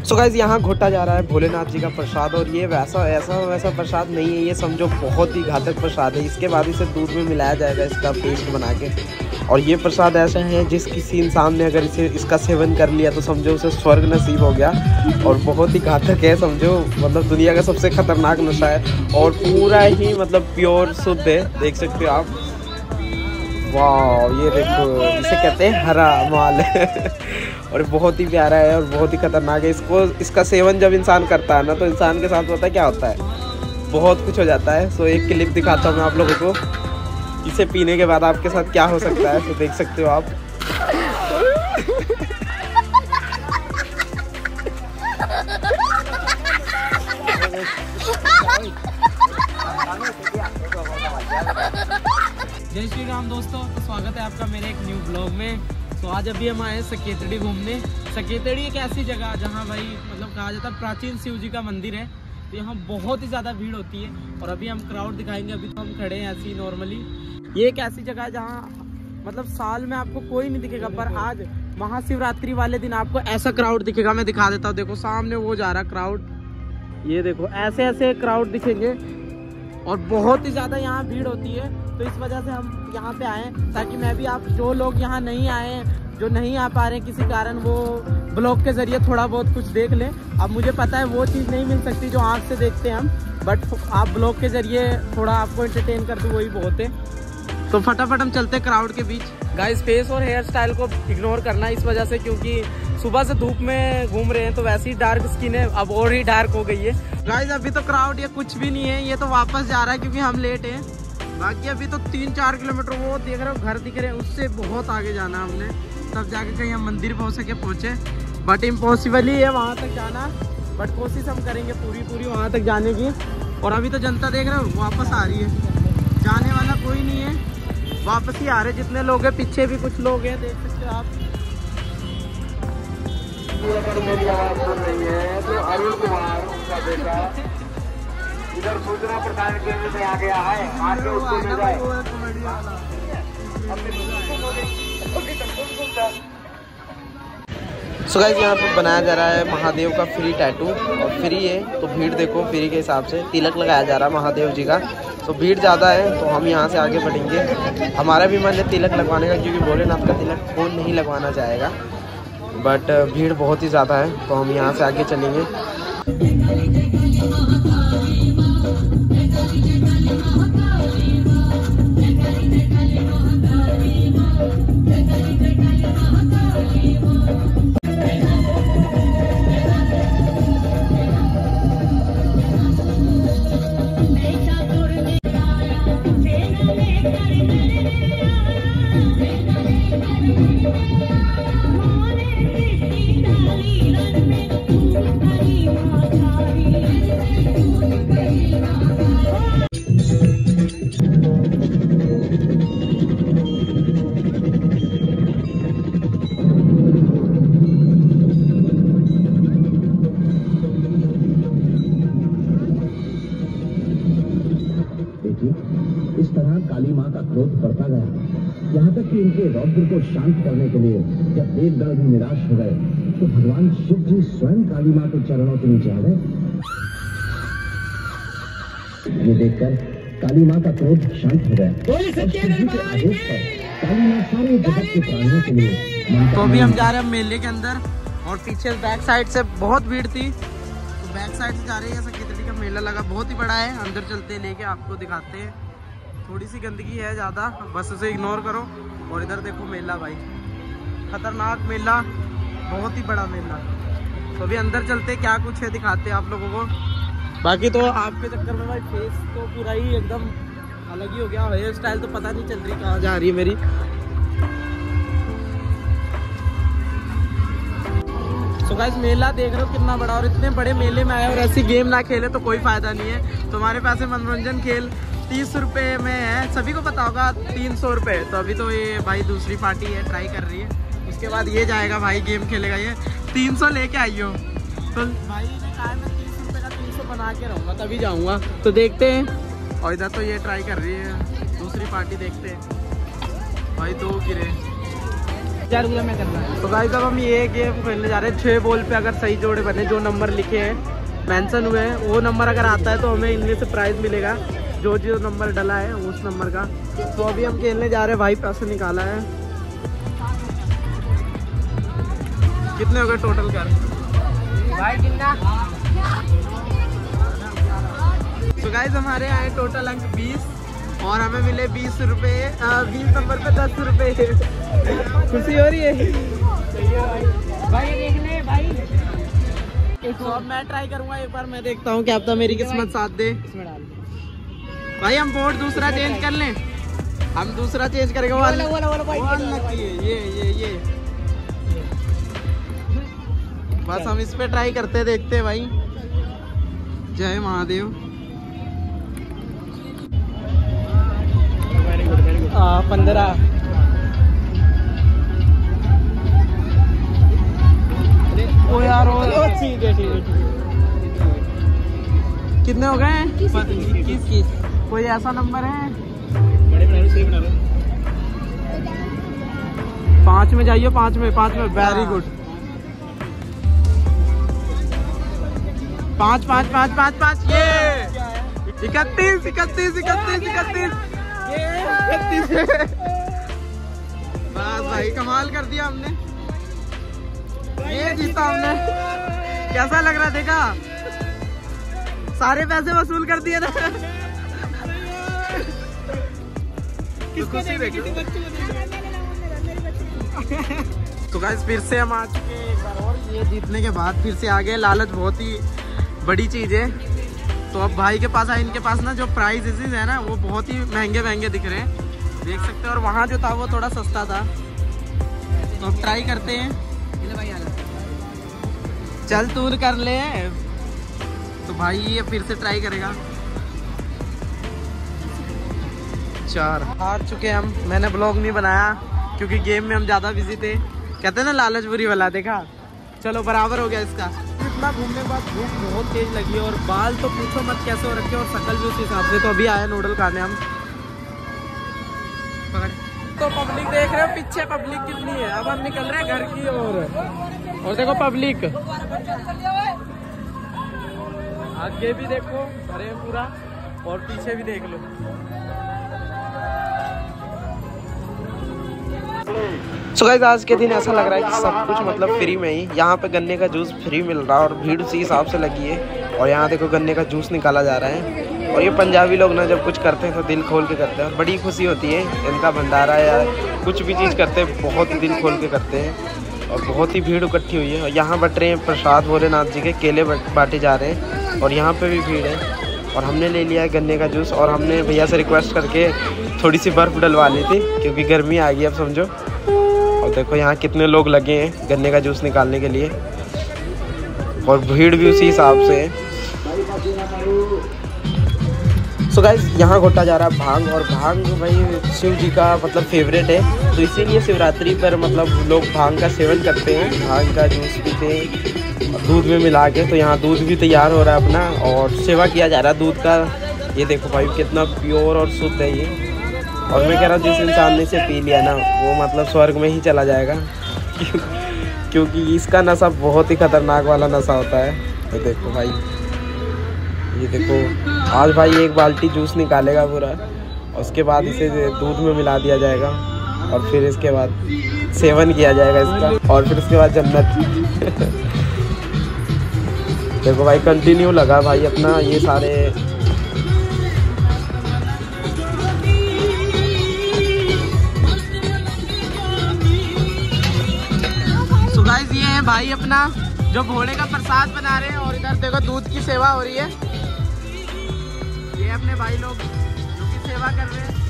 So guys यहाँ घोटा जा रहा है भोलेनाथ जी का प्रसाद, और ये वैसा प्रसाद नहीं है, ये समझो बहुत ही घातक प्रसाद है। इसके बाद इसे दूध में मिलाया जाएगा इसका पेस्ट बना के, और ये प्रसाद ऐसा है जिस किसी इंसान ने अगर इसका सेवन कर लिया तो समझो उसे स्वर्ग नसीब हो गया, और बहुत ही घातक है समझो, मतलब दुनिया का सबसे खतरनाक नशा है, और पूरा ही मतलब प्योर शुद्ध है, देख सकते हो आप। वाह ये देखो, इसे कहते हैं हरा माल और बहुत ही प्यारा है और बहुत ही खतरनाक है। इसका सेवन जब इंसान करता है ना तो इंसान के साथ पता है क्या होता है, बहुत कुछ हो जाता है। सो एक क्लिप दिखाता हूँ मैं आप लोगों को, इसे पीने के बाद आपके साथ क्या हो सकता है, तो देख सकते हो आप। जय श्री राम दोस्तों, तो स्वागत है आपका मेरे एक न्यू ब्लॉग में। तो आज अभी हम आए सकेतड़ी घूमने। सकेतड़ी एक ऐसी जगह जहाँ भाई मतलब कहा जाता है प्राचीन शिव जी का मंदिर है, तो यहाँ बहुत ही ज़्यादा भीड़ होती है, और अभी हम क्राउड दिखाएंगे। अभी तो हम खड़े हैं ऐसे ही नॉर्मली। ये एक ऐसी जगह है जहाँ मतलब साल में आपको कोई नहीं दिखेगा, पर आज महाशिवरात्रि वाले दिन आपको ऐसा क्राउड दिखेगा। मैं दिखा देता हूँ, देखो सामने वो जा रहा क्राउड, ये देखो ऐसे ऐसे क्राउड दिखेंगे, और बहुत ही ज़्यादा यहाँ भीड़ होती है। तो इस वजह से हम यहाँ पे आए ताकि मैं भी, आप जो लोग यहाँ नहीं आए, जो नहीं आ पा रहे किसी कारण, वो ब्लॉग के जरिए थोड़ा बहुत कुछ देख लें। अब मुझे पता है वो चीज़ नहीं मिल सकती जो आँख से देखते हैं हम, बट आप ब्लॉग के जरिए थोड़ा आपको एंटरटेन कर दूँ वही बहुत है। तो फटाफट हम चलते क्राउड के बीच। गाइस फेस और हेयर स्टाइल को इग्नोर करना इस वजह से क्योंकि सुबह से धूप में घूम रहे हैं, तो वैसे ही डार्क स्किन है, अब और ही डार्क हो गई है। गाइस अभी तो क्राउड ये कुछ भी नहीं है, ये तो वापस जा रहा है क्योंकि हम लेट हैं। बाकी अभी तो 3-4 किलोमीटर वो देख रहे हो घर दिख रहे हैं, उससे बहुत आगे जाना है हमने, तब जाके कहीं हम मंदिर पहुँचे। बट इम्पॉसिबल ही है वहाँ तक जाना, बट कोशिश हम करेंगे पूरी वहाँ तक जाने की। और अभी तो जनता देख रहे हो वापस आ रही है, जाने वाला कोई नहीं है, वापस ही आ रहे जितने लोग हैं। पीछे भी कुछ लोग हैं, देख सकते हो आप। मेरी आवाज सुन रही है तो अरुण कुमार उनका बेटा इधर सूचना प्रसारण केंद्र में आ गया है, आगे उसको ले जाए। सो गाइस यहाँ पे बनाया जा रहा है महादेव का फ्री टैटू, और फ्री है तो भीड़ देखो, फ्री के हिसाब से तिलक लगाया जा रहा है महादेव जी का। तो भीड़ ज़्यादा है तो हम यहाँ से आगे बढ़ेंगे। हमारा भी मन है तिलक लगवाने का, क्योंकि भोलेनाथ का तिलक कौन नहीं लगवाना चाहेगा, बट भीड़ बहुत ही ज़्यादा है तो हम यहाँ से आगे चलेंगे। इस तरह काली माँ का क्रोध बढ़ता गया, यहाँ तक कि इनके रौद्र को शांत करने के लिए जब देवगण भी निराश हो गए तो भगवान शिव जी स्वयं काली माँ के चरणों के नीचे आ गए। ये देखकर काली माँ का क्रोध शांत हो गया, और शिव जी के आदेश पर काली माँ सारे जगत के प्राणियों के लिए। तो अभी हम जा रहे हैं मेले के अंदर, और पीछे बैक साइड से बहुत भीड़ थी, तो बैक साइड से जा रहे हैं। सकेतड़ी का मेला लगा, बहुत ही बड़ा है, अंदर चलते हैं, लेके आपको दिखाते हैं। थोड़ी सी गंदगी है ज़्यादा, बस उसे इग्नोर करो। और इधर देखो मेला भाई, खतरनाक मेला, बहुत ही बड़ा मेला। तो अभी अंदर चलते, क्या कुछ है दिखाते हैं आप लोगों को। बाकी तो आपके चक्कर में भाई फेस तो पूरा ही एकदम अलग ही हो गया, हेयर स्टाइल तो पता नहीं चल रही कहाँ जा रही है मेरी। तो गाइस मेला देख रहे हो कितना बड़ा, और इतने बड़े मेले में आए और ऐसी गेम ना खेले तो कोई फायदा नहीं है। तो हमारे पास है मनोरंजन खेल, 30 रुपये में है, सभी को पता होगा 300 रुपये। तो अभी तो ये भाई दूसरी पार्टी है, ट्राई कर रही है, उसके बाद ये जाएगा भाई गेम खेलेगा। ये 300 लेके आई हो, तो भाई ने कहा मैं 30 रुपये का 300 बना के रहूँगा तभी जाऊँगा, तो देखते हैं। और इधर तो ये ट्राई कर रही है दूसरी पार्टी, देखते हैं भाई। 2 गिरे, तो गाइस अब हम ये गेम खेलने जा रहे हैं 6 बॉल पे। अगर सही जोड़े बने, जो नंबर लिखे हैं मेंशन हुए हैं, वो नंबर अगर आता है तो हमें इनमें से प्राइस मिलेगा, जो नंबर डला है उस नंबर का। तो अभी हम खेलने जा रहे हैं भाई, पैसे निकाला है। कितने हो गए टोटल कर भाई? कितना? तो गाइस हमारे आए टोटल अंक 20 और हमें मिले 20 रुपये। 20 नंबर पे 10 रुपये। खुशी हो रही है भाई? देखने भाई, तो अब मैं ट्राई करूंगा एक बार, मैं देखता हूँ क्या पता मेरी किस्मत साथ दे। भाई हम बोर्ड दूसरा चेंज कर लें, हम दूसरा चेंज करेंगे। ये बस हम इस पे ट्राई करते देखते भाई। जय महादेव। 15 ओ यार, ठीक है। कितने हो गए? 21। कोई ऐसा नंबर है? 5 में जाइए, 5 में। Very good. 5 ये 31। बस भाई कमाल कर दिया हमने, ये जीता हमने। कैसा लग रहा? देखा, सारे पैसे वसूल कर दिए ना। खुशी देखो। तो गाइस फिर से हम आ चुके हैं एक बार और, ये जीतने के बाद फिर से आ गए। लालच बहुत ही बड़ी चीज है। तो अब भाई के पास इनके पास ना जो प्राइजेस है ना, वो बहुत ही महंगे दिख रहे हैं, देख सकते हैं। और वहाँ जो था वो थोड़ा सस्ता था। तो अब ट्राई करते हैं। चल तू कर ले। तो भाई ये फिर से ट्राई करेगा। 4 हार चुके हम। मैंने ब्लॉग नहीं बनाया क्योंकि गेम में हम ज़्यादा बिजी थे। कहते हैं ना लालच बुरी वाला। देखा, चलो बराबर हो गया इसका। इतना घूमने के बाद भूख बहुत तेज लगी और बाल तो पूछो मत कैसे हो रखे और शक्ल भी उस हिसाब से। तो अभी आया नूडल खाने हम। तो पब्लिक देख रहे हो पीछे, पब्लिक कितनी है। अब हम निकल रहे हैं घर की ओर। और देखो पब्लिक आगे भी देखो, भरे पूरा, और पीछे भी देख लो। सो गाइस आज के दिन ऐसा लग रहा है कि सब कुछ मतलब फ्री में ही। यहाँ पे गन्ने का जूस फ्री मिल रहा है और भीड़ उसी हिसाब से लगी है। और यहाँ देखो गन्ने का जूस निकाला जा रहा है। और ये पंजाबी लोग ना जब कुछ करते हैं तो दिल खोल के करते हैं और बड़ी खुशी होती है। इनका भंडारा या कुछ भी चीज़ करते हैं बहुत ही दिल खोल के करते हैं। और बहुत ही भीड़ इकट्ठी हुई है। और यहाँ बट रहे हैं प्रसाद भोलेनाथ जी के, केले बांटे जा रहे हैं। और यहाँ पे भी भीड़ है। और हमने ले लिया है गन्ने का जूस। और हमने भैया से रिक्वेस्ट करके थोड़ी सी बर्फ़ डलवा ली थी क्योंकि गर्मी आ गई अब समझो। और देखो यहाँ कितने लोग लगे हैं गन्ने का जूस निकालने के लिए। और भीड़ भी उसी हिसाब से है। सो गाइस यहाँ घोटा जा रहा है भांग। और भांग भाई शिव जी का मतलब फेवरेट है। तो इसीलिए शिवरात्रि पर मतलब लोग भांग का सेवन करते हैं, भांग का जूस पीते हैं दूध में मिला के। तो यहाँ दूध भी तैयार हो रहा है अपना और सेवा किया जा रहा है दूध का। ये देखो भाई कितना प्योर और शुद्ध है ये। और मैं कह रहा हूँ जिस इंसान ने इसे पी लिया ना वो मतलब स्वर्ग में ही चला जाएगा क्योंकि इसका नशा बहुत ही खतरनाक वाला नशा होता है। तो देखो भाई, ये देखो आज भाई एक बाल्टी जूस निकालेगा पूरा। उसके बाद इसे दूध में मिला दिया जाएगा और फिर इसके बाद सेवन किया जाएगा इसका। और फिर उसके बाद जन्नत देखो भाई कंटिन्यू लगा भाई अपना ये सारे। तो गाइस ये है भाई अपना जो भोले का प्रसाद बना रहे हैं। और इधर देखो दूध की सेवा हो रही है। ये अपने भाई लोग जो की सेवा कर रहे हैं।